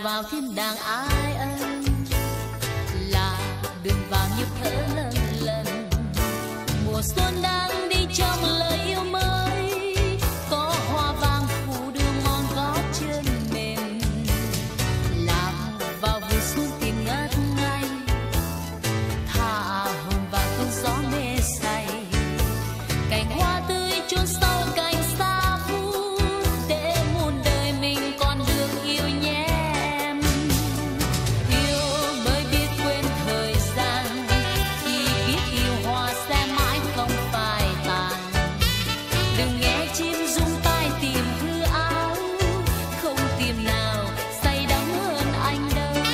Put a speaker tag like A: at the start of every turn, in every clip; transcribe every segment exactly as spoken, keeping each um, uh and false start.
A: vào thiên đàng ai ân, là đường vào nhịp thở lần lần. Mùa xuân đang đi trong lời yêu mới, có hoa vàng phủ đường mòn gót chân mềm, lạc vào vui xuân tìm ngất ngây, thả hồn vào cơn gió mê say. Cành hoa tươi chôn sâu cành xa phút, để muôn đời mình còn được yêu nhé em. Yêu mới biết quên thời gian, khi biết yêu hoa sẽ mãi không phai tàn. Đừng nghe chim rung tai tìm thư áo, không tìm nào say đắm hơn anh đâu.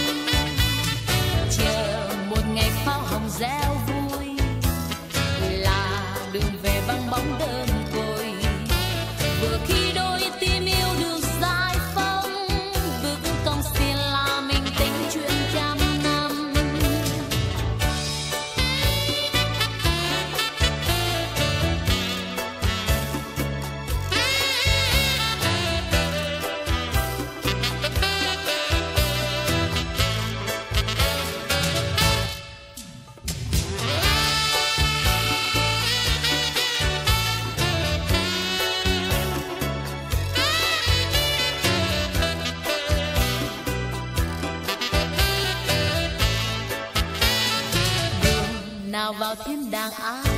A: Chờ một ngày pháo hồng reo vui, là đường về băng bóng đơn côi. Vừa khi đôi tim yêu được giải phóng, bước cong xin là mình tính chuyện trăm năm. Đường nào vào thiên đàng ai